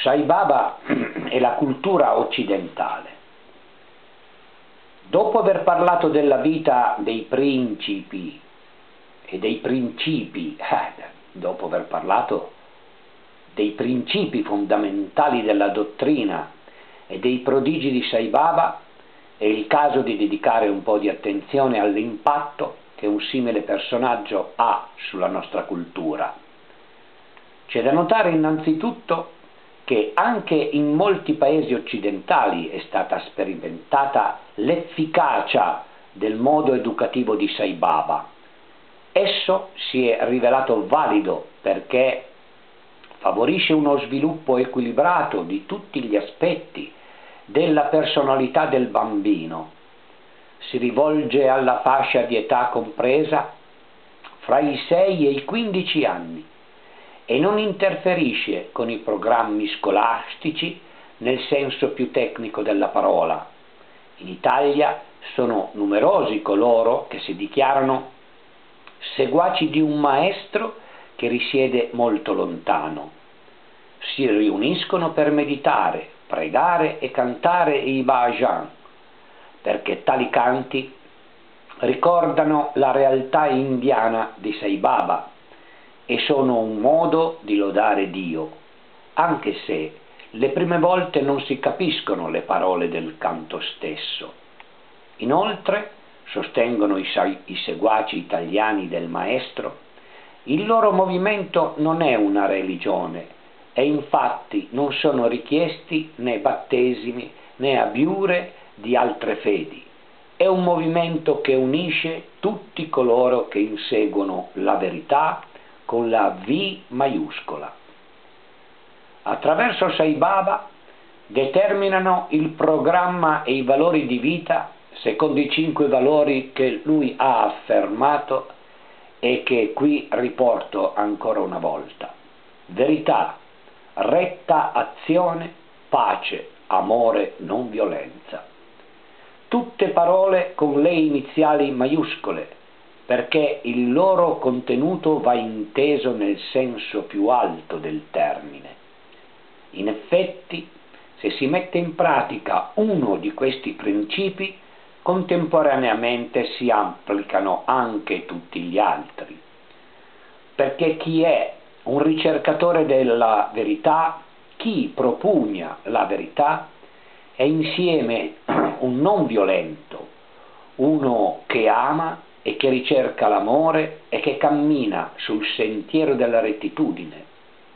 Sai Baba e la cultura occidentale. Dopo aver parlato della vita dei principi e dei principi, dopo aver parlato dei principi fondamentali della dottrina e dei prodigi di Sai Baba, è il caso di dedicare un po' di attenzione all'impatto che un simile personaggio ha sulla nostra cultura. C'è da notare innanzitutto che anche in molti paesi occidentali è stata sperimentata l'efficacia del modo educativo di Sai Baba. Esso si è rivelato valido perché favorisce uno sviluppo equilibrato di tutti gli aspetti della personalità del bambino. Si rivolge alla fascia di età compresa fra i 6 e i 15 anni e non interferisce con i programmi scolastici nel senso più tecnico della parola. In Italia sono numerosi coloro che si dichiarano seguaci di un maestro che risiede molto lontano. Si riuniscono per meditare, pregare e cantare i bhajan, perché tali canti ricordano la realtà indiana di Sai Baba e sono un modo di lodare Dio, anche se le prime volte non si capiscono le parole del canto stesso. Inoltre, sostengono i seguaci italiani del maestro, il loro movimento non è una religione e infatti non sono richiesti né battesimi né abiure di altre fedi. È un movimento che unisce tutti coloro che inseguono la verità con la V maiuscola. Attraverso Sai Baba determinano il programma e i valori di vita secondo i 5 valori che lui ha affermato e che qui riporto ancora una volta: verità, retta azione, pace, amore, non violenza. Tutte parole con le iniziali maiuscole, perché il loro contenuto va inteso nel senso più alto del termine. In effetti, se si mette in pratica uno di questi principi, contemporaneamente si applicano anche tutti gli altri. Perché chi è un ricercatore della verità, chi propugna la verità, è insieme un non violento, uno che ama e che ricerca l'amore e che cammina sul sentiero della rettitudine.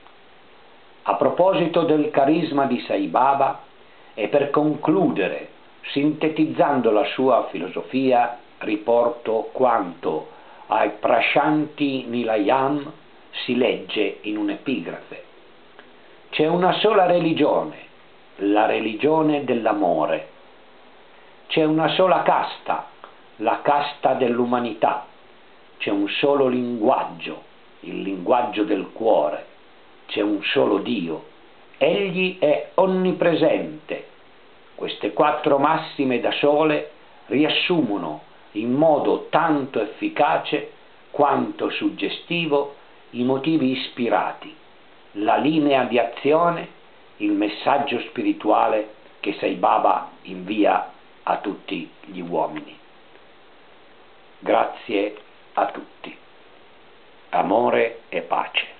A proposito del carisma di Sai Baba, e per concludere, sintetizzando la sua filosofia, riporto quanto ai Prashanti Nilayam si legge in un'epigrafe: c'è una sola religione, la religione dell'amore. C'è una sola casta, la casta dell'umanità. C'è un solo linguaggio, il linguaggio del cuore. C'è un solo Dio. Egli è onnipresente. Queste 4 massime da sole riassumono in modo tanto efficace quanto suggestivo i motivi ispirati, la linea di azione, il messaggio spirituale che Sai Baba invia a tutti gli uomini. Grazie a tutti. Amore e pace.